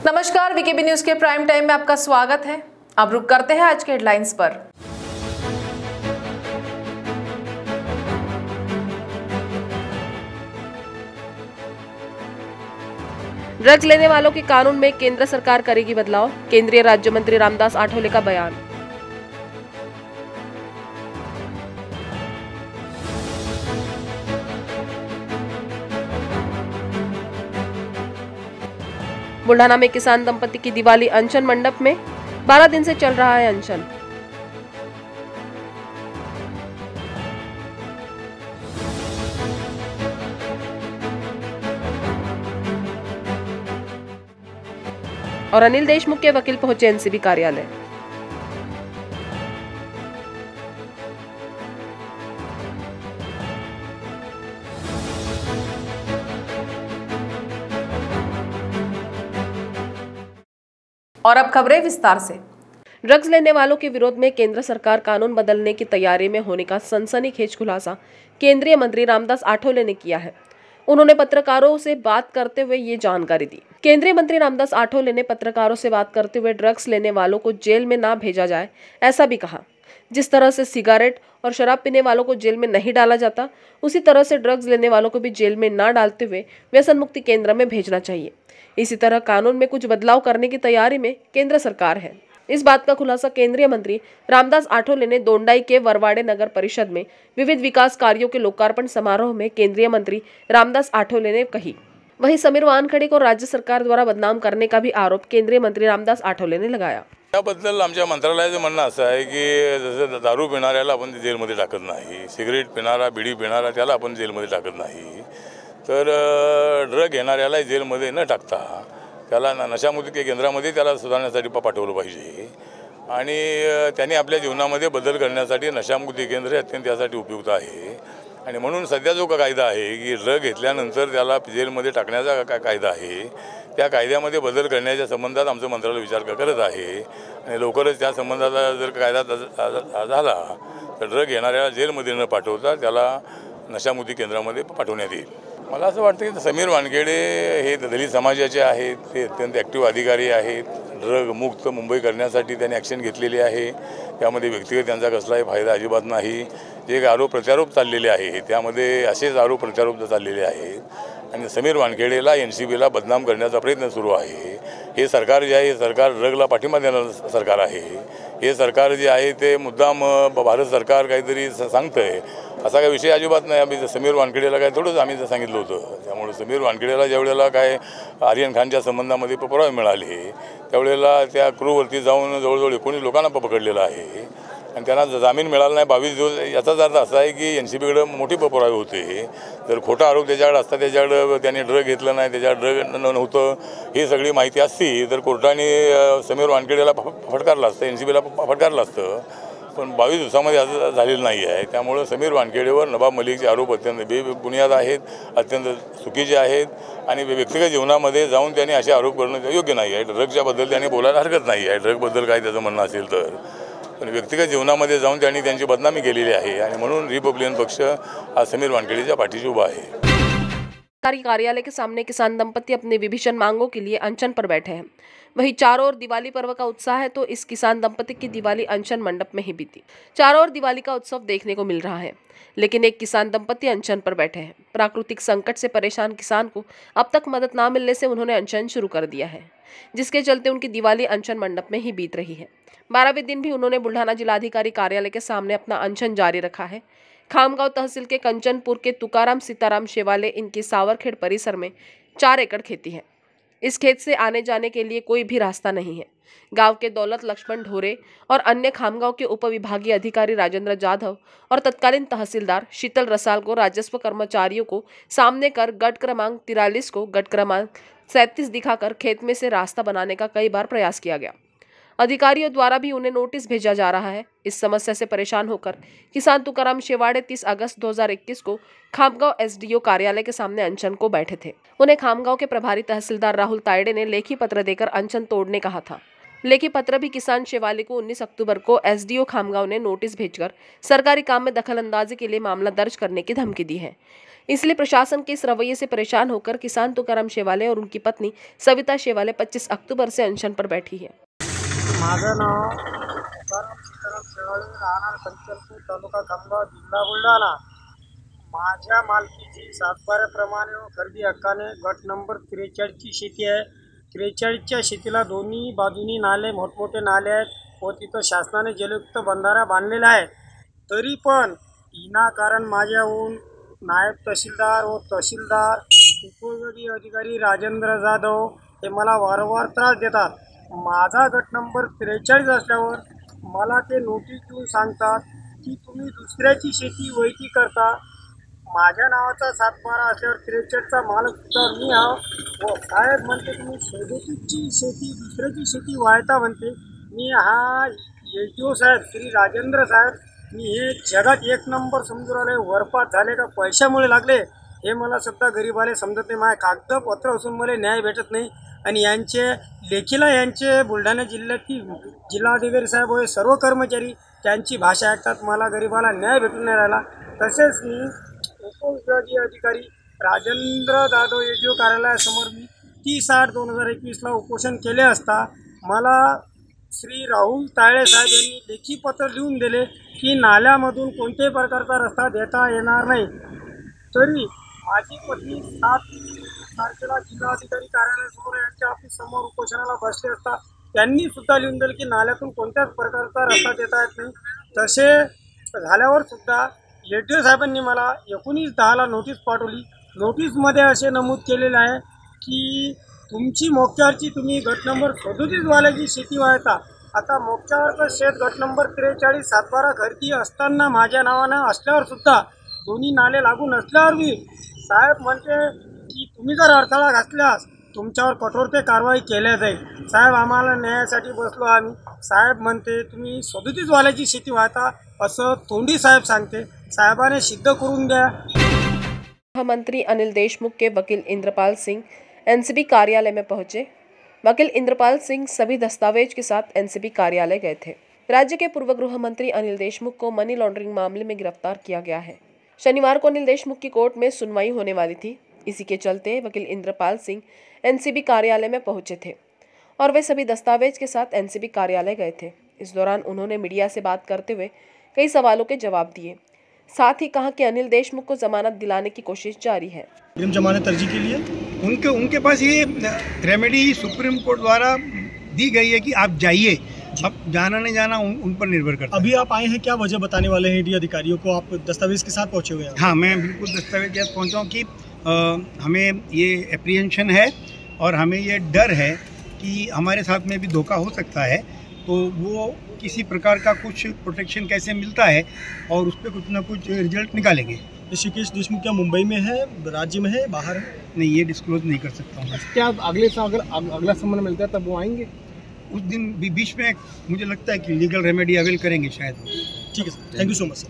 नमस्कार, VKB news के prime time में आपका स्वागत है। अब रुक करते हैं आज के हेडलाइंस पर। ड्रग्स लेने वालों के कानून में केंद्र सरकार करेगी बदलाव, केंद्रीय राज्य मंत्री रामदास आठवले का बयान। बुल्ढाना में किसान दंपति की दिवाली अनशन मंडप में 12 दिन से चल रहा है अनशन। और अनिल देशमुख के वकील पहुंचे एनसीबी कार्यालय। और अब खबरें विस्तार से। ड्रग्स लेने वालों के विरोध में केंद्र सरकार कानून बदलने की तैयारी में होने का सनसनीखेज खुलासा केंद्रीय मंत्री रामदास आठवले ने किया है। उन्होंने पत्रकारों से बात करते हुए ये जानकारी दी। केंद्रीय मंत्री रामदास आठवले ने पत्रकारों से बात करते हुए ड्रग्स लेने वालों को जेल में ना भेजा जाए, ऐसा भी कहा। जिस तरह से सिगरेट और शराब पीने वालों को जेल में नहीं डाला जाता, उसी तरह से ड्रग्स लेने वालों को भी जेल में ना डालते हुए व्यसन मुक्ति केंद्र में भेजना चाहिए। इसी तरह कानून में कुछ बदलाव करने की तैयारी में केंद्र सरकार है। इस बात का खुलासा केंद्रीय मंत्री रामदास आठवले ने दोंडाई के वरवाड़े नगर परिषद में विविध विकास कार्यों के लोकार्पण समारोह में केंद्रीय मंत्री रामदास आठवले ने कही। वहीं समीर वानखेडे को राज्य सरकार द्वारा बदनाम करने का भी आरोप केंद्रीय मंत्री रामदास आठवले ने लगाया। त्याबद्दल आमच्या मंत्रालयाचं म्हणणं असं आहे की जसं दारू पिणाऱ्याला आपण जेलमध्ये टाकत नाही, सिगरेट पिणारा, बिडी पिणारा त्याला आपण जेलमध्ये टाकत नाही, तर ड्रग घेणाऱ्याला जेलमध्ये न टाकता त्याला नशामुक्ती केंद्रामध्ये त्याला सुधारण्यासाठी पाठवलं पाहिजे आणि त्यांनी आपल्या जीवनामध्ये बदल करण्यासाठी नशामुक्ती केंद्र अत्यंत त्यासाठी उपयुक्त आहे। आणि म्हणून सध्या जो कायदा आहे की ड्रग घेतल्यानंतर त्याला जेलमध्ये टाकण्याचा कायदा आहे, त्या कायद्यामध्ये बदल करण्याच्या संबंधात आमचं मंत्रालय विचार करत आहे आणि लवकरच त्या संबंधाचा जर कायदा झाला तर ड्रग घेणाऱ्याला जेलमध्ये न पाठवता त्याला नशामुक्ती केंद्रामध्ये पाठवण्यात येईल। मला असं वाटतं की समीर वानखेडे हे दलित समाजाचे आहेत, ते अत्यंत ॲक्टिव्ह अधिकारी आहेत। ड्रग मुक्त मुंबई करण्यासाठी त्यांनी ॲक्शन घेतलेली आहे। त्यामध्ये व्यक्तिगत त्यांचा कसलाही फायदा अजिबात नाही। जे आरोप प्रत्यारोप चाललेले आहे त्यामध्ये असेच आरोप प्रत्यारोप चाललेले आहेत आणि समीर वानखेडेला एनसीबीला बदनाम करण्याचा प्रयत्न सुरू आहे। हे सरकार जे आहे, सरकार ड्रगला पाठिंबा देणारं सरकार आहे। हे सरकार जे आहे ते मुद्दाम भारत सरकार काहीतरी सांगतंय असा काही विषय अजिबात नाही। आम्ही समीर वानखेडेला काय थोडंच आम्ही सांगितलं होतं। त्यामुळे समीर वानखेडेला ज्यावेळेला काय आर्यन खानच्या संबंधामध्ये पुरावे मिळाले त्यावेळेला त्या क्रूवरती जाऊन जवळजवळ 19 लोकांना पकडलेलं आहे आणि त्यांना जामीन मिळाला नाही 22 दिवस। याचाच अर्थ असा आहे की एनसीबीकडे मोठी पुरावे होते। तर खोटा आरोप त्याच्याकडे असता, त्याच्याकडे त्यांनी ड्रग घेतलं नाही, त्याच्याकडे ड्रग नव्हतं, ही सगळी माहिती असती तर कोर्टाने समीर वानखेडेला फटकारलं असतं, एनसीबीला फटकारलं असतं। पण 22 दिवसामध्ये असं झालेलं नाही आहे। त्यामुळे समीर वानखेडेवर नवाब मलिकचे आरोप अत्यंत बेबुनियाद आहेत, अत्यंत चुकीचे आहेत आणि व्यक्तिगत जीवनामध्ये जाऊन त्यांनी असे आरोप करणं योग्य नाही आहे। ड्रगच्याबद्दल त्यांनी बोलायला हरकत नाही आहे, ड्रगबद्दल काय त्याचं म्हणणं असेल तर। पण व्यक्तिगत जीवनामध्ये जाऊन त्यांनी त्यांची बदनामी केलेली आहे आणि म्हणून रिपब्लिकन पक्ष हा समीर वानखेडेच्या पाठीशी उभा आहे। सरकारी कार्यालय के सामने किसान दंपति अपने विभीषण मांगों के लिए अनशन पर बैठे हैं। वहीं चारों ओर दिवाली पर्व का उत्साह है तो इस किसान दंपति की दिवाली अनशन मंडप में ही बीती। चारों ओर दिवाली का उत्सव देखने को मिल रहा है, लेकिन एक किसान दंपति अनशन पर बैठे हैं। प्राकृतिक संकट से परेशान किसान को अब तक मदद न मिलने से उन्होंने अनशन शुरू कर दिया है, जिसके चलते उनकी दिवाली अनशन मंडप में ही बीत रही है। 12वें दिन भी उन्होंने बुल्ढाना जिलाधिकारी कार्यालय के सामने अपना अनशन जारी रखा है। खामगांव तहसील के कंचनपुर के तुकाराम सीताराम शेवाले इनकी सावरखेड़ परिसर में 4 एकड़ खेती है। इस खेत से आने जाने के लिए कोई भी रास्ता नहीं है। गांव के दौलत लक्ष्मण ढोरे और अन्य खामगांव के उपविभागीय अधिकारी राजेंद्र जाधव और तत्कालीन तहसीलदार शीतल रसाल को राजस्व कर्मचारियों को सामने कर गट क्रमांक 43 को गट क्रमांक 37 दिखाकर खेत में से रास्ता बनाने का कई बार प्रयास किया गया। अधिकारियों द्वारा भी उन्हें नोटिस भेजा जा रहा है। इस समस्या से परेशान होकर किसान तुकाराम शेवाड़े 30 अगस्त 2021 को खामगांव एसडीओ कार्यालय के सामने अनशन को बैठे थे। उन्हें खामगांव के प्रभारी तहसीलदार राहुल तायडे ने लेखी पत्र देकर अनशन तोड़ने कहा था। लेखी पत्र भी किसान शिवालिक को 19 अक्टूबर को एसडीओ खामगांव ने नोटिस भेजकर सरकारी काम में दखलंदाजी के लिए मामला दर्ज करने की धमकी दी है। इसलिए प्रशासन के इस रवैये से परेशान होकर किसान तुकाराम शेवाले और उनकी पत्नी सविता शेवाले 25 अक्टूबर से अनशन पर बैठी है। माझं नाव तुकाराम सीताराम शेवाळे, राहणार संचलपूर, तालुका खामगाव, जिल्हा बुलढाणा। माझ्या मालकीची सातबाऱ्याप्रमाणे व खरेदी हक्काने गट नंबर 43 ची शेती आहे। 43च्या शेतीला दोन्ही बाजूनी नाले, मोठमोठे नाले आहेत व तिथं शासनाने जलयुक्त बंधारा बांधलेला आहे। तरी पण विनाकारण माझ्याहून नायब तहसीलदार व तहसीलदार, उपविभागीय अधिकारी राजेंद्र जाधव हे मला वारंवार त्रास देतात। माझा गट नंबर 43 असल्यावर मला ते नोटीस देऊन सांगतात की तुम्ही दुसऱ्याची शेती वैती करता। माझ्या नावाचा सातबारा असल्यावर 43चा मालक सुद्धा मी हा व साहेब म्हणते तुम्ही 37ची शेती दुसऱ्याची शेती वाळता म्हणते। मी हा एसडीओ साहेब श्री राजेंद्र साहेब, मी हे जगात एक नंबर समजून राहिले। वरपात झाले का पैशामुळे लागले हे मला सुद्धा गरीबाले समजत नाही। माझे कागदपत्र असून मला न्याय भेटत नाही आणि यांचे लेखीला यांचे बुलढाणा जिल्ह्यातील जिल्हाधिकारी साहेब व सर्व कर्मचारी त्यांची भाषा ऐकतात। मला गरीबाला न्याय भेटून नाही राहिला। तसेच मी उपविभागीय अधिकारी राजेंद्र जाधव एसडीओ कार्यालयासमोर मी 30/8/2021 उपोषण केले असता मला श्री राहुल तायळे साहेब यांनी लेखी पत्र लिहून दिले की नाल्यामधून कोणत्याही प्रकारचा रस्ता देता येणार नाही। तरी माझी पत्नी 7 तारखेला जिल्हाधिकारी कार्यालयासमोर यांच्या ऑफिससमोर उपोषणाला बसले असता त्यांनी सुद्धा लिहून दिले की नाल्यातून कोणत्याच प्रकारचा रस्ता देता येत नाही। तसे झाल्यावर सुद्धा एसडीओ साहेबांनी मला 19/10 नोटीस पाठवली। नोटीसमध्ये असे नमूद केलेले आहे की तुमची मोक्यावरची तुम्ही गट नंबर 37 वाल्याची शेती वाळता। आता मोक्यावरचं शेत गट नंबर 43 सातबारा खरेदी असताना माझ्या नावानं असल्यावर सुद्धा दोन्ही नाले लागून असल्यावर मी साहेब म्हणते की तुम्ही जर अडथळा घातल्यास तुमच्यावर कठोर ते कारवाई केल्या जाईल। साहेब आम्हाला न्यायासाठी बसलो आम्ही। साहेब म्हणते तुम्ही 37 वाल्याची शेती वाळता असं तोंडी साहेब सांगते। साहेबाने सिद्ध करून द्या। मंत्री अनिल देशमुख के वकील इंद्रपाल सिंह एनसीबी कार्यालय में पहुंचे। वकील इंद्रपाल सिंह सभी दस्तावेज के साथ एनसीबी कार्यालय गए थे। राज्य के पूर्व गृह मंत्री अनिल देशमुख को मनी लॉन्ड्रिंग मामले में गिरफ्तार किया गया है। शनिवार को अनिल देशमुख की कोर्ट में सुनवाई होने वाली थी। इसी के चलते वकील इंद्रपाल सिंह एनसीबी कार्यालय में पहुंचे थे और वे सभी दस्तावेज के साथ एनसीबी कार्यालय गए थे। इस दौरान उन्होंने मीडिया से बात करते हुए कई सवालों के जवाब दिए। साथ ही कहा कि अनिल देशमुख को जमानत दिलाने की कोशिश जारी है। जमानत अर्जी के लिए उनके पास ये रेमेडी सुप्रीम कोर्ट द्वारा दी गई है कि आप जाइए। अब जाना नहीं जाना उन पर निर्भर करता है। अभी आप आए हैं, क्या वजह बताने वाले हैं ईडी अधिकारियों को? आप दस्तावेज के साथ पहुंचे हुए हैं? हाँ, मैं बिल्कुल दस्तावेज के साथ पहुँचा हूँ कि हमें ये एप्रीहेंशन है और हमें ये डर है कि हमारे साथ में भी धोखा हो सकता है। तो वो किसी प्रकार का कुछ प्रोटेक्शन कैसे मिलता है और उस पर कुछ ना कुछ रिजल्ट निकालेंगे। ऋषिकेश देशमुख क्या मुंबई में है, राज्य में है, बाहर है? नहीं, ये डिस्क्लोज नहीं कर सकता हूँ। क्या अगले साल अगर अगला सम्मान मिलता है तब वो आएंगे? उस दिन भी बीच में मुझे लगता है कि लीगल रेमेडी अवेल करेंगे शायद। ठीक है sir, thank you so much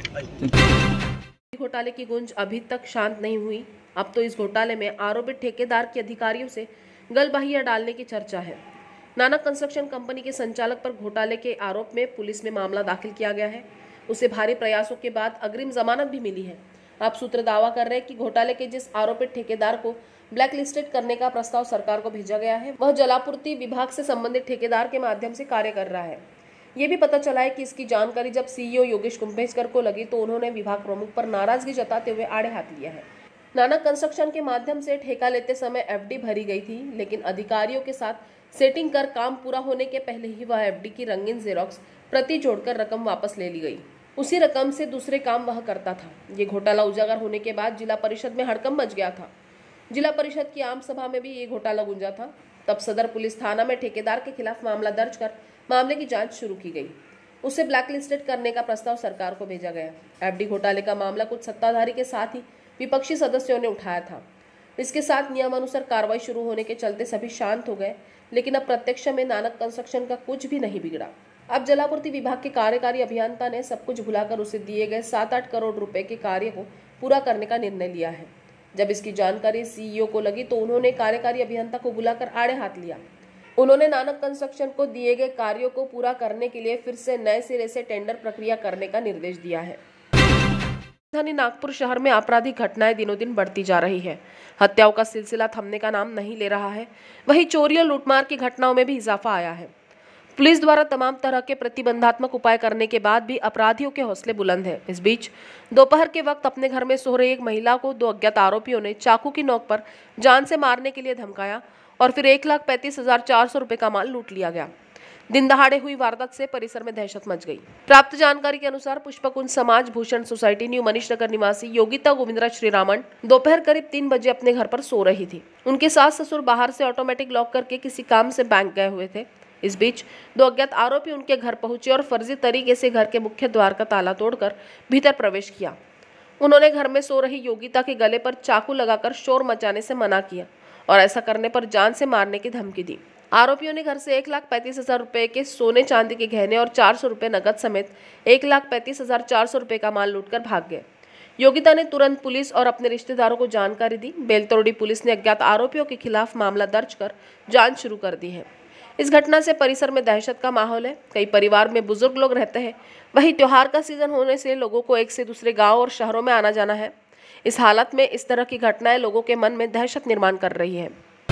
sir. घोटाले की गूंज अभी तक शांत नहीं हुई। अब तो इस घोटाले में आरोपित ठेकेदार के अधिकारियों से गलबहिया डालने की चर्चा है। नानक कंस्ट्रक्शन कंपनी के संचालक पर घोटाले के आरोप में पुलिस में मामला दाखिल किया गया है। उसे भारी प्रयासों के बाद अग्रिम जमानत भी मिली है। अब सूत्र दावा कर रहे हैं कि घोटाले के जिस आरोपित ठेकेदार को ब्लैक लिस्टेड करने का प्रस्ताव सरकार को भेजा गया है, वह जलापूर्ति विभाग से संबंधित ठेकेदार के माध्यम से कार्य कर रहा है। ये भी पता चला है कि इसकी जानकारी जब सीईओ योगेश कुंभेजकर को लगी तो उन्होंने विभाग प्रमुख पर नाराजगी जताते हुए आड़े हाथ लिया है। नानक कंस्ट्रक्शन के माध्यम से ठेका लेते समय एफडी भरी गई थी, लेकिन अधिकारियों के साथ सेटिंग कर काम पूरा होने के पहले ही वह एफडी की रंगीन जेरोक्स प्रति जोड़कर रकम वापस ले ली गई। उसी रकम से दूसरे काम वह करता था। ये घोटाला उजागर होने के बाद जिला परिषद में हड़कंप मच गया था। जिला परिषद की आम सभा में भी ये घोटाला गूंजा था। तब सदर पुलिस थाना में ठेकेदार के खिलाफ मामला दर्ज कर मामले की जांच शुरू की गई। उसे ब्लैकलिस्टेड करने का प्रस्ताव सरकार को भेजा गया। एफडी घोटाले का मामला कुछ सत्ताधारी के साथ ही विपक्षी सदस्यों ने उठाया था। इसके साथ नियमानुसार कार्रवाई शुरू होने के चलते सभी शांत हो गए, लेकिन अब प्रत्यक्ष में नानक कंस्ट्रक्शन का कुछ भी नहीं बिगड़ा। अब जलापूर्ति विभाग के कार्यकारी अभियंता ने सब कुछ भुलाकर उसे दिए गए 7-8 करोड़ रुपए के कार्य को पूरा करने का निर्णय लिया है। जब इसकी जानकारी सीईओ को लगी तो उन्होंने कार्यकारी अभियंता को बुलाकर आड़े हाथ लिया। उन्होंने नानक कंस्ट्रक्शन को दिए गए कार्यों को पूरा करने के लिए फिर से नए सिरे से टेंडर प्रक्रिया करने का निर्देश दिया है। राजधानी नागपुर शहर में आपराधिक घटनाएं दिनों दिन बढ़ती जा रही है। हत्याओं का सिलसिला थमने का नाम नहीं ले रहा है। वहीं चोरी और लूटमार की घटनाओं में भी इजाफा आया है। पुलिस द्वारा तमाम तरह के प्रतिबंधात्मक उपाय करने के बाद भी अपराधियों के हौसले बुलंद हैं। इस बीच दोपहर के वक्त अपने घर में सो रही एक महिला को 2 अज्ञात आरोपियों ने चाकू की नोक पर जान से मारने के लिए धमकाया और फिर 1,35,400 रुपए का माल लूट लिया गया। दिन दहाड़े हुई वारदात से परिसर में दहशत मच गई। प्राप्त जानकारी के अनुसार पुष्पकुंज समाज भूषण सोसाइटी न्यू मनीष नगर निवासी योगिता गोविंदराज श्रीरामन दोपहर करीब 3 बजे अपने घर पर सो रही थी। उनके सास ससुर बाहर से ऑटोमेटिक लॉक करके किसी काम से बैंक गए हुए थे। इस बीच 2 अज्ञात आरोपी उनके घर पहुंचे और फर्जी तरीके से घर के मुख्य द्वार का ताला तोड़कर भीतर प्रवेश किया। उन्होंने घर में सो रही योगिता के गले पर चाकू लगाकर शोर मचाने से मना किया और ऐसा करने पर जान से मारने की धमकी दी। आरोपियों ने घर से 1,35,000 रुपए के सोने चांदी के गहने और 400 रुपए नकद समेत 1,35,400 रुपए का माल लूटकर भाग गए। योगिता ने तुरंत पुलिस और अपने रिश्तेदारों को जानकारी दी। बेलतोड़ी पुलिस ने अज्ञात आरोपियों के खिलाफ मामला दर्ज कर जांच शुरू कर दी है। इस घटना से परिसर में दहशत का माहौल है। कई परिवार में बुजुर्ग लोग रहते हैं। वहीं त्योहार का सीजन होने से लोगों को एक से दूसरे गांव और शहरों में आना जाना है। इस हालत में इस तरह की घटनाएं लोगों के मन में दहशत निर्माण कर रही है।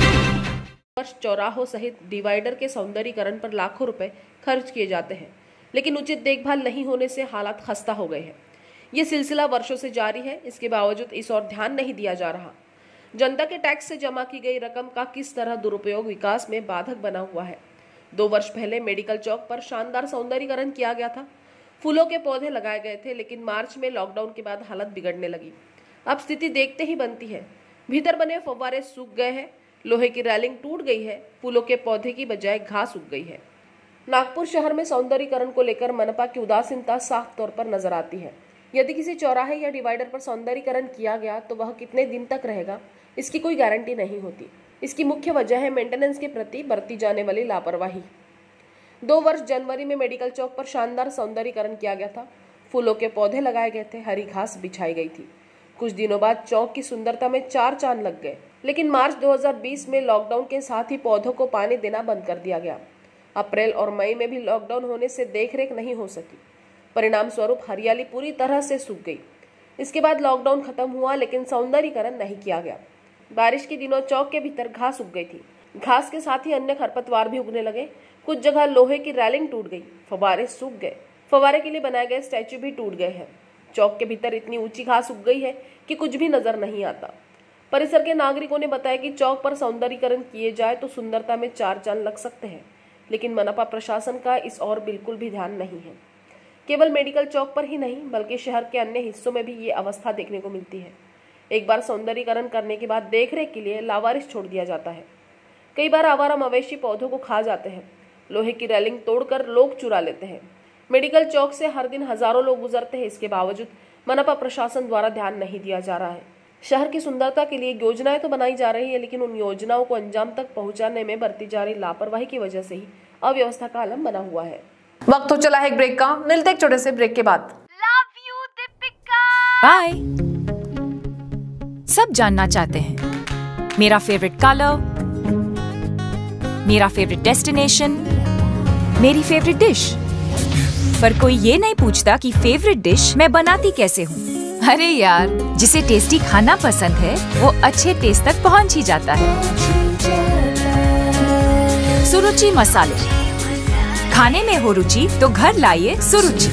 वर्ष चौराहों सहित डिवाइडर के सौंदर्यीकरण पर लाखों रुपए खर्च किए जाते हैं, लेकिन उचित देखभाल नहीं होने से हालात खस्ता हो गए हैं। ये सिलसिला वर्षों से जारी है। इसके बावजूद इस ओर ध्यान नहीं दिया जा रहा। जनता के टैक्स से जमा की गई रकम का किस तरह दुरुपयोग विकास में बाधक बना हुआ है। 2 वर्ष पहले मेडिकल चौक पर शानदार सौंदर्यीकरण किया गया था। फूलों के पौधे लगाए गए थे, लेकिन मार्च में लॉकडाउन के बाद हालत बिगड़ने लगी। अब स्थिति देखते ही बनती है। भीतर बने फव्वारे सूख गए हैं, लोहे की रेलिंग टूट गई है, फूलों के पौधे की बजाय घास उग गई है। नागपुर शहर में सौंदर्यीकरण को लेकर मनपा की उदासीनता साफ तौर पर नजर आती है। यदि किसी चौराहे या डिवाइडर पर सौंदर्यीकरण किया गया तो वह कितने दिन तक रहेगा, इसकी कोई गारंटी नहीं होती। इसकी मुख्य वजह है मेंटेनेंस के प्रति बरती जाने वाली लापरवाही। 2 वर्ष जनवरी में मेडिकल चौक पर शानदार सौंदर्यीकरण किया गया था। फूलों के पौधे लगाए गए थे, हरी घास बिछाई गई थी। कुछ दिनों बाद चौक की सुंदरता में 4 चांद लग गए, लेकिन मार्च 2020 में लॉकडाउन के साथ ही पौधों को पानी देना बंद कर दिया गया। अप्रैल और मई में भी लॉकडाउन होने से देखरेख नहीं हो सकी। परिणाम स्वरूप हरियाली पूरी तरह से सूख गई। इसके बाद लॉकडाउन खत्म हुआ, लेकिन सौंदर्यीकरण नहीं किया गया। बारिश के दिनों चौक के भीतर घास उग गई थी। घास के साथ ही अन्य खरपतवार भी उगने लगे। कुछ जगह लोहे की रेलिंग टूट गई, फव्वारे सूख गए, फव्वारे के लिए बनाए गए स्टैचू भी टूट गए हैं। चौक के भीतर इतनी ऊंची घास उग गई है कि कुछ भी नजर नहीं आता। परिसर के नागरिकों ने बताया कि चौक पर सौंदर्यीकरण किए जाए तो सुंदरता में 4 चांद लग सकते हैं, लेकिन मनपा प्रशासन का इस ओर बिल्कुल भी ध्यान नहीं है। केवल मेडिकल चौक पर ही नहीं, बल्कि शहर के अन्य हिस्सों में भी ये अवस्था देखने को मिलती है। एक बार सौंदर्यीकरण करने के बाद देखरेख के लिए लावारिस छोड़ दिया जाता है। कई बार आवारा मवेशी पौधों को खा जाते हैं। लोहे की रेलिंग तोड़कर लोग चुरा लेते हैं। मेडिकल चौक से हर दिन हजारों लोग गुजरते हैं। इसके बावजूद मनपा प्रशासन द्वारा ध्यान नहीं दिया जा रहा है। शहर की सुंदरता के लिए योजनाएं तो बनाई जा रही है, लेकिन उन योजनाओं को अंजाम तक पहुंचाने में बरती जा रही लापरवाही की वजह से ही अव्यवस्था का आलम बना हुआ है। वक्त हो चला है एक ब्रेक का। मिलते एक छोटे से ब्रेक के बाद। बाय। सब जानना चाहते हैं मेरा फेवरेट कलर, मेरा फेवरेट डेस्टिनेशन, मेरी फेवरेट डिश, पर कोई ये नहीं पूछता कि फेवरेट डिश मैं बनाती कैसे हूँ। अरे यार, जिसे टेस्टी खाना पसंद है वो अच्छे टेस्ट तक पहुँच ही जाता है। सुरुचि मसाले, खाने में हो रुचि तो घर लाइए सुरुचि।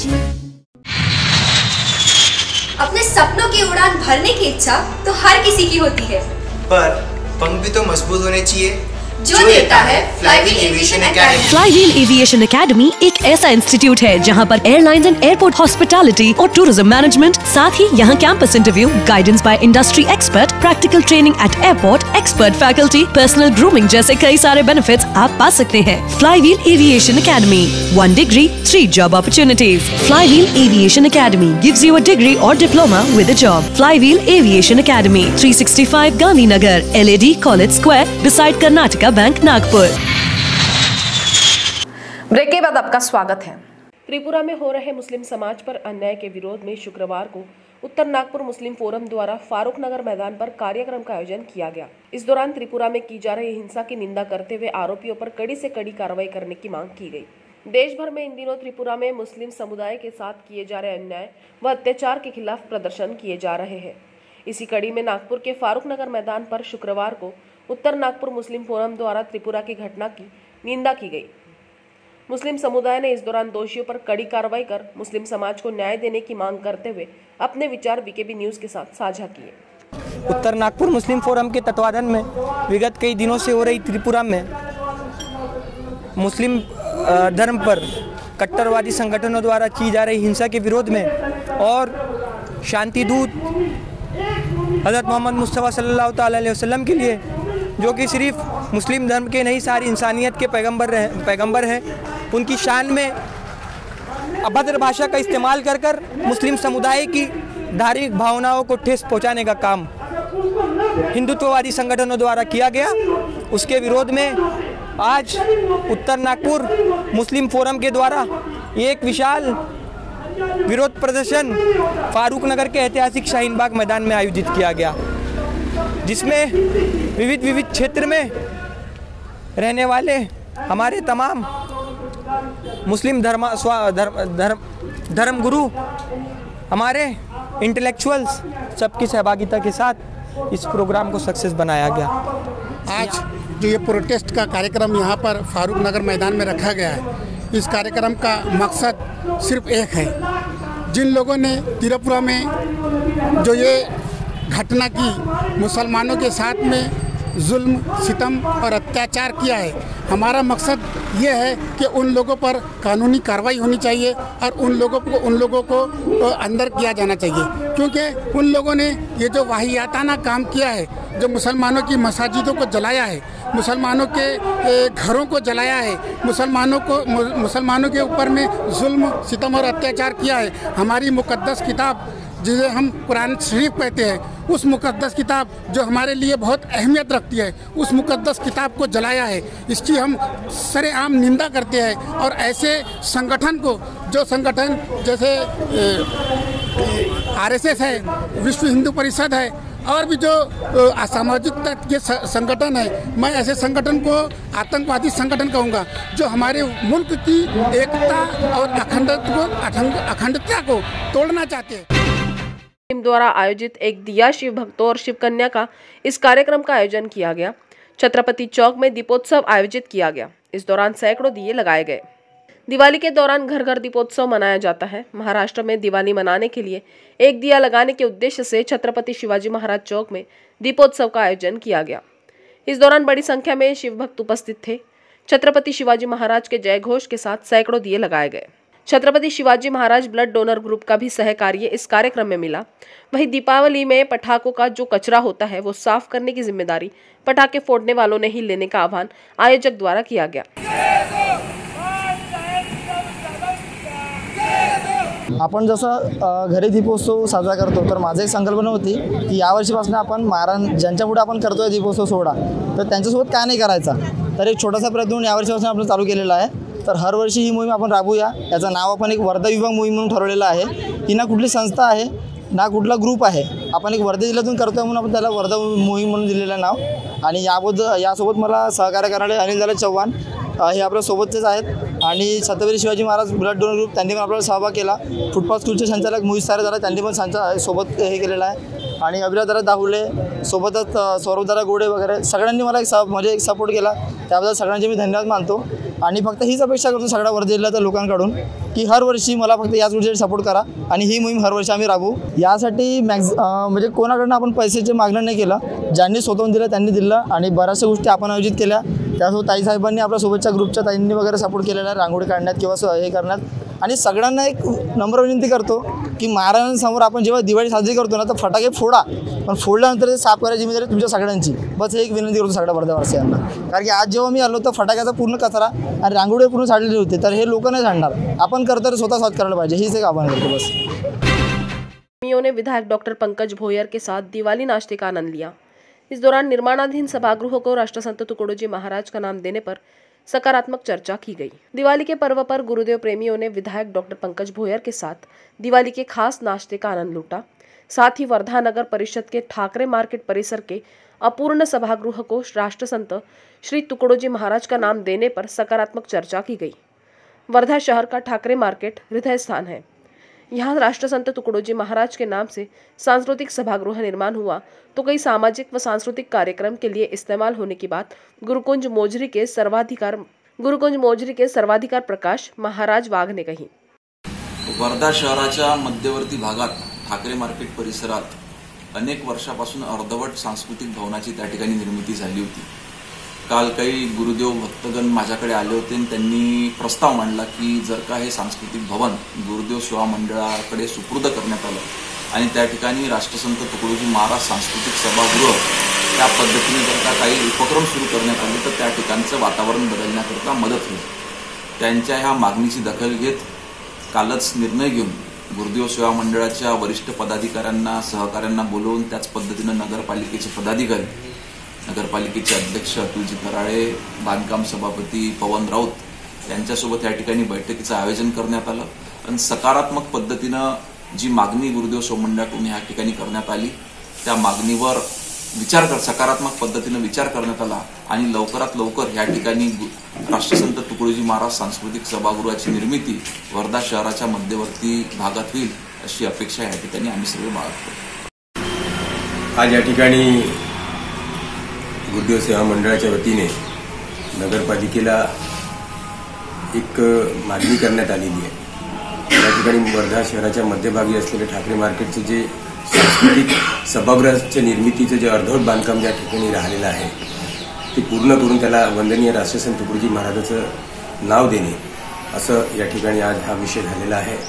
अपने सपनों की उड़ान भरने की इच्छा तो हर किसी की होती है, पर पंख भी तो मजबूत होने चाहिए, जो देता है Flywheel Aviation Academy. Flywheel Aviation Academy एक ऐसा इंस्टीट्यूट है जहां पर एयरलाइंस एंड एयरपोर्ट हॉस्पिटैलिटी और टूरिज्म मैनेजमेंट, साथ ही यहां campus interview, guidance by industry expert, practical training at airport, expert faculty, personal grooming जैसे कई सारे बेनिफिट्स आप पा सकते हैं। Flywheel Aviation Academy, 1 degree, 3 job opportunities. Flywheel Aviation Academy gives you a degree or diploma with a job. Flywheel Aviation Academy, 365 Gandhinagar, LAD College Square, beside Karnataka bank, Nagpur. Break के बाद आपका स्वागत है। त्रिपुरा में हो रहे मुस्लिम समाज पर अन्याय के विरोध में शुक्रवार को उत्तर नागपुर मुस्लिम फोरम द्वारा फारूक नगर मैदान पर कार्यक्रम का आयोजन किया गया। इस दौरान त्रिपुरा में की जा रही हिंसा की निंदा करते हुए आरोपियों पर कड़ी से कड़ी कार्रवाई करने की मांग की गई। देश भर में इन दिनों त्रिपुरा में मुस्लिम समुदाय के साथ किए जा रहे अन्याय व अत्याचार के खिलाफ प्रदर्शन किए जा रहे हैं। इसी कड़ी में नागपुर के फारूक नगर मैदान पर शुक्रवार को उत्तर नागपुर मुस्लिम फोरम द्वारा त्रिपुरा की घटना की निंदा की गई। मुस्लिम समुदाय ने इस दौरान दोषियों पर कड़ी कार्रवाई कर मुस्लिम समाज को न्याय देने की मांग करते हुए अपने विचार बीकेबी न्यूज के साथ साझा किए। उत्तर नागपुर मुस्लिम फोरम के तत्वाधान में विगत कई दिनों से हो रही त्रिपुरा में मुस्लिम धर्म पर कट्टरवादी संगठनों द्वारा की जा रही हिंसा के विरोध में और शांति दूत हज़रत मोहम्मद मुस्तफ़ा सल्लल्लाहु अलैहि वसल्लम के लिए, जो कि सिर्फ मुस्लिम धर्म के नहीं सारी इंसानियत के पैगंबर हैं, उनकी शान में अभद्र भाषा का इस्तेमाल कर मुस्लिम समुदाय की धार्मिक भावनाओं को ठेस पहुंचाने का काम हिंदुत्ववादी संगठनों द्वारा किया गया। उसके विरोध में आज उत्तर नागपुर मुस्लिम फोरम के द्वारा एक विशाल विरोध प्रदर्शन फारूक नगर के ऐतिहासिक शाहीन बाग मैदान में आयोजित किया गया, जिसमें विविध क्षेत्र में रहने वाले हमारे तमाम मुस्लिम धर्म गुरु, हमारे इंटेलेक्चुअल्स सबकी सहभागिता के साथ इस प्रोग्राम को सक्सेस बनाया गया। आज जो ये प्रोटेस्ट का कार्यक्रम यहाँ पर फारूक नगर मैदान में रखा गया है, इस कार्यक्रम का मकसद सिर्फ एक है। जिन लोगों ने त्रिपुरा में जो ये घटना की, मुसलमानों के साथ में जुल्म, सितम और अत्याचार किया है, हमारा मकसद ये है कि उन लोगों पर कानूनी कार्रवाई होनी चाहिए और उन लोगों को अंदर किया जाना चाहिए, क्योंकि उन लोगों ने ये जो वाहियाताना काम किया है, जो मुसलमानों की मसाजिदों को जलाया है, मुसलमानों के घरों को जलाया है, मुसलमानों के ऊपर में जुल्म, सितम और अत्याचार किया है। हमारी मुक़द्दस किताब जिसे हम कुरान शरीफ कहते हैं, उस मुक़द्दस किताब जो हमारे लिए बहुत अहमियत रखती है, उस मुक़द्दस किताब को जलाया है। इसकी हम सरेआम निंदा करते हैं और ऐसे संगठन को, जो संगठन जैसे आरएसएस है, विश्व हिंदू परिषद है और भी जो असामाजिक तत्व के संगठन है, मैं ऐसे संगठन को आतंकवादी संगठन कहूँगा, जो हमारे मुल्क की एकता और अखंडता को तोड़ना चाहते हैं। टीम द्वारा आयोजित एक दिया शिव भक्तों और शिव कन्या का इस कार्यक्रम का आयोजन किया गया। छत्रपति चौक में दीपोत्सव आयोजित किया गया। इस दौरान सैकड़ों दिए लगाए गए। दिवाली के दौरान घर घर दीपोत्सव मनाया जाता है। महाराष्ट्र में दिवाली मनाने के लिए एक दिया लगाने के उद्देश्य से छत्रपति शिवाजी महाराज चौक में दीपोत्सव का आयोजन किया गया। इस दौरान बड़ी संख्या में शिव भक्त उपस्थित थे। छत्रपति शिवाजी महाराज के जय घोष के साथ सैकड़ों दिए लगाए गए। Chhatrapati Shivaji Maharaj blood donor group का भी सहकार्य इस कार्यक्रम में मिला। वहीं दीपावली में पटाखों का जो कचरा होता है वो साफ करने की जिम्मेदारी पटाखे फोड़ने वालों ने ही लेने का आह्वान आयोजक द्वारा किया गया। आपण जसं घरी दीपोत्सव साजरा करतो, तर माझी एक संकल्पना होती की यावर्षीपासून आपण महाराज ज्यांच्या पुढे आपण करतोय दीपोत्सव सोहळा, तर त्यांच्यासोबत काय नाही करायचा, तर एक छोटासा प्रयत्न यावर्षीपासून आपण चालू केलेला आहे। तर हर वर्षी ही मोहीम आपण राबवूया। याचं नाव आपण एक वर्धा विभाग मोहीम म्हणून ठरवलेलं आहे। ही ना कुठली संस्था आहे ना कुठला ग्रुप आहे, आपण एक वर्धा जिल्ह्यातून करतोय म्हणून आपण त्याला वर्धा मोहीम म्हणून दिलेलं नाव। आणि यासोबत मला सहकार्य करणारे अनिल दादा चव्हाण हे आपल्या सोबतच आहेत आणि Chhatrapati Shivaji Maharaj blood donor group त्यांनी पण आपल्याला सहभाग केला। फुटपाथ स्कूलचे संचालक मोहित सारे दादा त्यांनी पण सोबत हे केलेलं आहे आणि अभिराज दादा दाहुले सोबतच सौरभ दादा गोडे वगैरे सगळ्यांनी मला एक सपोर्ट केला, त्याबद्दल सगळ्यांचे मी धन्यवाद मानतो। आणि फक्त हीच अपेक्षा करतो सगळ्या वर्धा जिल्ह्याच्या लोकांकडून की हर वर्षी मला फक्त याच गोष्टीसाठी सपोर्ट करा आणि ही मोहीम हर वर्षी आम्ही राबवू। यासाठी म्हणजे कोणाकडून आपण पैशाचे मागणं नाही केलं, ज्यांनी स्वतःहून दिलं त्यांनी दिलं आणि बऱ्याचशा गोष्टी आपण आयोजित केल्या। त्यासोबत ताईसाहेबांनी आपल्या सोबतच्या ग्रुपच्या ताईंनी वगैरे सपोर्ट केलेला आहे रांगोळी काढण्यात किंवा हे करण्यात। आणि सगळ्यांना एक नम्र विनंती करतो की महाराजांसमोर आपण जेव्हा दिवाळी साजरी करतो ना, तर फटाके फोडा, पण फोडल्यानंतर ते साफ करायची जिम्मेदारी तुमच्या सगळ्यांची। बस एक विनंती करतो सगळ्या वर्धावासियांना, कारण की आज जेव्हा मी आलो तर फटाक्याचा पूर्ण कचरा आणि रांगोळी पूर्ण साडलेली होती, तर हे लोक नाही सांडणार, आपण करतो स्वतः साफ करायला पाहिजे, हीच एक आव्हान करतो बस। ने विधायक डॉक्टर पंकज भोयर के साथ दिवाली नाश्ते का आनंद लिया। इस दौरान निर्माणाधीन सभागृह को राष्ट्रसंत तुकडोजी महाराज का नाम देने पर सकारात्मक चर्चा की गई। दिवाली के पर्व पर गुरुदेव प्रेमियों ने विधायक डॉक्टर पंकज भोयर के साथ दिवाली के खास नाश्ते का आनंद लूटा। साथ ही वर्धा नगर परिषद के ठाकरे मार्केट परिसर के अपूर्ण सभागृह को राष्ट्रसंत श्री तुकडोजी महाराज का नाम देने पर सकारात्मक चर्चा की गई। वर्धा शहर का ठाकरे मार्केट हृदय स्थान है। यहाँ राष्ट्रसंत तुकडोजी महाराज के नाम से सांस्कृतिक सभागृह निर्माण हुआ तो कई सामाजिक व सांस्कृतिक कार्यक्रम के लिए इस्तेमाल होने की बात गुरुकुंज मोजरी के सर्वाधिकार प्रकाश महाराज वाघ ने कही। वर्धा शहराच्या मध्यवर्ती भागात ठाकरे मार्केट परिसरात अनेक वर्षापासून अर्धवट सांस्कृतिक भवनाची त्या ठिकाणी निर्मिती झाली होती। काल काही गुरुदेव भक्तगण माझ्याकडे आले होते आणि त्यांनी प्रस्ताव मांडला की जर का हे सांस्कृतिक भवन गुरुदेव सेवा मंडळाकडे सुपूर्द करण्यात आलं आणि त्या ठिकाणी राष्ट्रसंत तुकडोजी महाराज सांस्कृतिक सभागृह त्या पद्धतीने जर का काही उपक्रम सुरू करण्यात आले तर त्या ठिकाणचं वातावरण बदलण्याकरता मदत होईल। त्यांच्या ह्या मागणीची दखल घेत कालच निर्णय घेऊन गुरुदेव सेवा मंडळाच्या वरिष्ठ पदाधिकाऱ्यांना सहकाऱ्यांना बोलवून त्याच पद्धतीने नगरपालिकेचे पदाधिकारी, नगरपालिकेचे अध्यक्ष अतुलजी तराळे, बांधकाम सभापती पवन राऊत यांच्यासोबत या ठिकाणी बैठकीचं आयोजन करण्यात आलं आणि सकारात्मक पद्धतीनं जी मागणी गुरुदेव सेवा मंडळाकडून या ठिकाणी करण्यात आली त्या मागणीवर सकारात्मक पद्धतीने विचार करण्यात आला आणि लवकरात लवकर या ठिकाणी राष्ट्रसंत तुकडोजी महाराज सांस्कृतिक सभागृहाची निर्मिती वर्धा शहराच्या मध्यवर्ती भागात होईल अशी अपेक्षा या ठिकाणी आम्ही सर्व बाळगतो। आज या ठिकाणी गुरुदेव सेवा मंडळाच्या वतीने नगरपालिकेला एक मागणी करण्यात आलेली आहे। या ठिकाणी वर्धा शहराच्या मध्यभागी असलेले ठाकरे मार्केटचे जे सांस्कृतिक सभागृहाच्या निर्मितीचं जे अर्धवट बांधकाम ज्या ठिकाणी राहिलेलं आहे ते पूर्ण करून त्याला वंदनीय राष्ट्रसंत तुकडोजी महाराजांचं नाव देणे असं या ठिकाणी आज हा विषय झालेला आहे।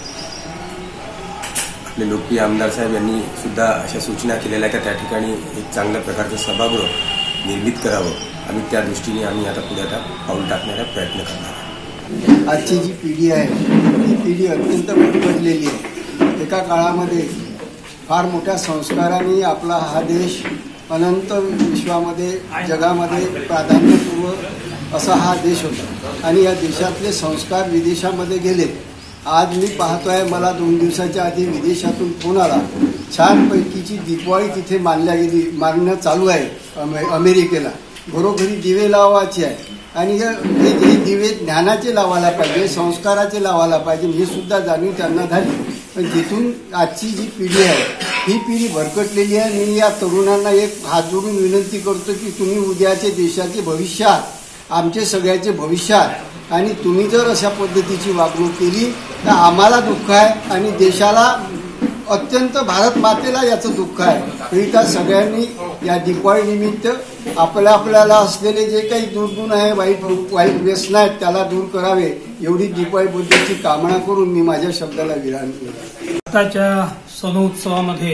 आपले लोकप्रिय आमदार साहेब यांनी सुद्धा अशा सूचना केलेल्या की त्या ठिकाणी एक चांगल्या प्रकारचं सभागृह निर्मित करावं आणि त्या दृष्टीने आम्ही आता पुढे पाऊल टाकण्याचा प्रयत्न करणार आहोत। आजची जी पिढी आहे ती पिढी अत्यंत बदललेली आहे। एका काळामध्ये फार मोठ्या संस्कारांनी आपला हा देश अनंत विश्वामध्ये जगामध्ये प्राधान्यपूर्व असा हा देश होता आणि या देशातले संस्कार विदेशामध्ये गेले। आज मी पाहतोय, मला 2 दिवसाच्या आधी विदेशातून फोन आला, छानपैकीची दीपावली तिथे मानणं चालू आहे अमेरिकेला। घरोघरी दिवे लावायचे आहे आणि हे दिवे ज्ञानाचे लावायला पाहिजे, संस्काराचे लावायला पाहिजे हे सुद्धा जाणीव त्यांना झाली। पण जिथून आजची जी पिढी आहे ही पिढी भरकटलेली आहे। मी या तरुणांना एक हात जोडून विनंती करतो की तुम्ही उद्याचे देशाचे भविष्य आहात, आमचे सगळ्याचे भविष्य आहात आणि तुम्ही जर अशा पद्धतीची वागणूक केली तर आम्हाला दुःख आहे आणि देशाला अत्यंत भारत मातेला याचं दुःख आहे। तरी त्या सगळ्यांनी या दिवाळी निमित्त आपल्याला असलेले जे काही दुर्गुण आहे, वाईट व्यसन आहेत त्याला दूर करावे एवढी दिवाळीबद्दलची कामना करून मी माझ्या शब्दाला विराम केला। आताच्या सण उत्सवामध्ये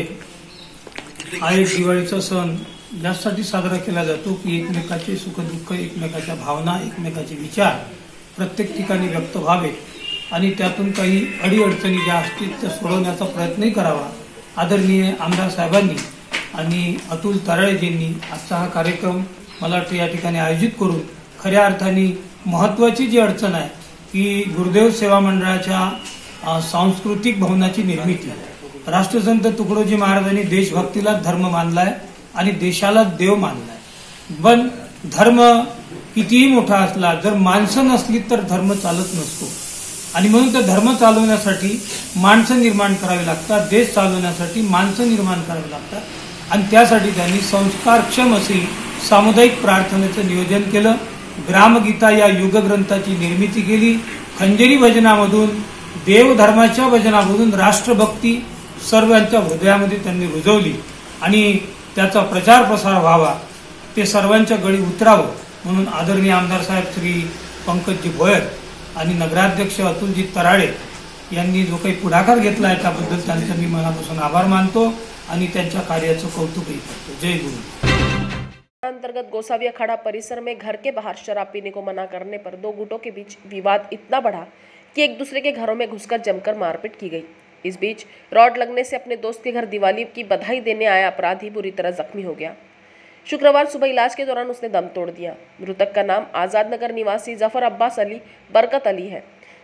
हा एक दिवाळीचा सण यासाठी साजरा केला जातो की एकमेकाचे सुखदुःख, एकमेकाच्या भावना, एकमेकाचे विचार प्रत्येक ठिकाणी व्यक्त व्हावे आणि त्यातून काही अडीअडचणी ज्या असतील त्या सोडवण्याचा प्रयत्नही करावा। आदरणीय आमदार साहेबांनी आणि अतुल तराळेजींनी आजचा हा कार्यक्रम मला वाटतं या ठिकाणी आयोजित करून खऱ्या अर्थाने महत्त्वाची जी अडचण आहे की गुरुदेव सेवा मंडळाच्या सांस्कृतिक भवनाची निर्मिती। राष्ट्रसंत तुकडोजी महाराजांनी देशभक्तीला धर्म मानलाय आणि देशाला देव मानलाय। पण धर्म कितीही मोठा असला जर माणसं नसली तर धर्म चालत नसतो आणि म्हणून तर धर्म चालवण्यासाठी माणसं निर्माण करावी लागतात, देश चालवण्यासाठी माणसं निर्माण करावी लागतात आणि त्यासाठी त्यांनी संस्कारक्षम अशी सामुदायिक प्रार्थनेचं नियोजन केलं। ग्रामगीता या युगग्रंथाची निर्मिती केली। खंजेरी भजनामधून, देवधर्माच्या भजनामधून राष्ट्रभक्ती सर्वांच्या हृदयामध्ये त्यांनी रुजवली आणि त्याचा प्रचार प्रसार व्हावा, ते सर्वांच्या गळी उतरावं म्हणून आदरणीय आमदार साहेब श्री पंकजी भोयर आणि नगराध्यक्ष अतुलजी तराळे यांनी जो काही पुढाकार घेतला आहे त्याबद्दल त्यांचा मी मनापासून आभार मानतो आणि त्यांच्या कार्याचं कौतुकही करतो। जय गुरु। अंतर्गत गोसावी अखाड़ा परिसर में घर के बाहर शराब पीने को मना करने पर 2 गुटों के बीच विवाद इतना बढ़ा कि एक दूसरे के घरों में घुसकर जमकर मारपीट की गई। इस बीच रॉड लगने से अपने दोस्त के घर दिवाली की बधाई देने आया अपराधी बुरी तरह जख्मी हो गया। शुक्रवार सुबह इलाज के दौरान उसने दम तोड़ दिया। मृतक का नाम आजाद नगर निवासी जफर अब्बास अली बरकत अली है।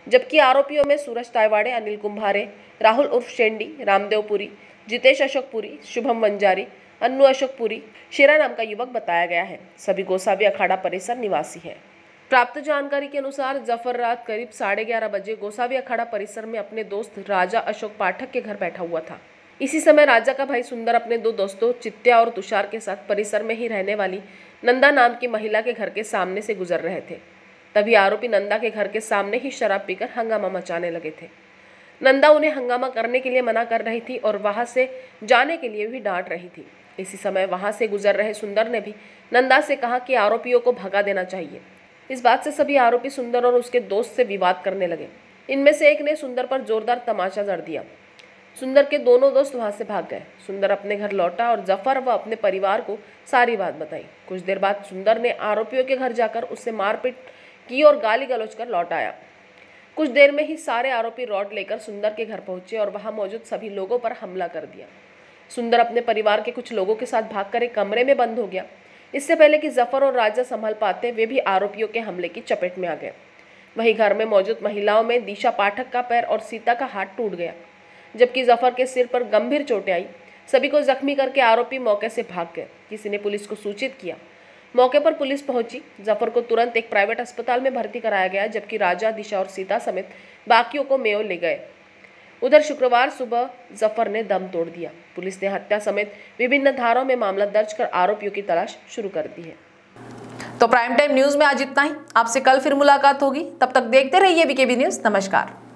जबकि आरोपियों में सूरज तायवाड़े, अनिल कुंभारे, राहुल उर्फ शेंडी, रामदेवपुरी, जितेश अशोकपुरी, शुभम वंजारी, अन्नू अशोकपुरी, शेरा नाम का युवक बताया गया है। सभी गोसावी अखाड़ा परिसर निवासी है। प्राप्त जानकारी के अनुसार जफर रात करीब 11:30 बजे गोसावी अखाड़ा परिसर में अपने दोस्त राजा अशोक पाठक के घर बैठा हुआ था। इसी समय राजा का भाई सुंदर अपने 2 दोस्तों चित्या और तुषार के साथ परिसर में ही रहने वाली नंदा नाम की महिला के घर के सामने से गुजर रहे थे। तभी आरोपी नंदा के घर के सामने ही शराब पीकर हंगामा मचाने लगे थे। नंदा उन्हें हंगामा करने के लिए मना कर रही थी और वहां से जाने के लिए भी डांट रही थी। इसी समय वहां से गुजर रहे सुंदर ने भी नंदा से कहा कि आरोपियों को भगा देना चाहिए। इस बात से सभी आरोपी सुंदर और उसके दोस्त से विवाद करने लगे। इनमें से एक ने सुंदर पर जोरदार तमाचा जड़ दिया। सुंदर के दोनों दोस्त वहां से भाग गए। सुंदर अपने घर लौटा और जफर व अपने परिवार को सारी बात बताई। कुछ देर बाद सुंदर ने आरोपियों के घर जाकर उससे मारपीट की और गाली गलौज कर लौट आया। कुछ देर में ही सारे आरोपी रॉड लेकर सुंदर के घर पहुंचे और वहां मौजूद सभी लोगों पर हमला कर दिया। सुंदर अपने परिवार के कुछ लोगों के साथ भागकर एक कमरे में बंद हो गया। इससे पहले कि जफर और राजा संभल पाते, वे भी आरोपियों के हमले की चपेट में आ गए। वहीं घर में मौजूद महिलाओं में दिशा पाठक का पैर और सीता का हाथ टूट गया, जबकि जफर के सिर पर गंभीर चोटें आई। सभी को जख्मी करके आरोपी मौके से भाग गए। किसी ने पुलिस को सूचित किया। मौके पर पुलिस पहुंची। जफर को तुरंत एक प्राइवेट अस्पताल में भर्ती कराया गया, जबकि राजा, दिशा और सीता समेत बाकियों को मेयो ले गए। उधर शुक्रवार सुबह जफर ने दम तोड़ दिया। पुलिस ने हत्या समेत विभिन्न धाराओं में मामला दर्ज कर आरोपियों की तलाश शुरू कर दी है। तो प्राइम टाइम न्यूज में आज इतना ही। आपसे कल फिर मुलाकात होगी। तब तक देखते रहिए वीकेबी न्यूज। नमस्कार।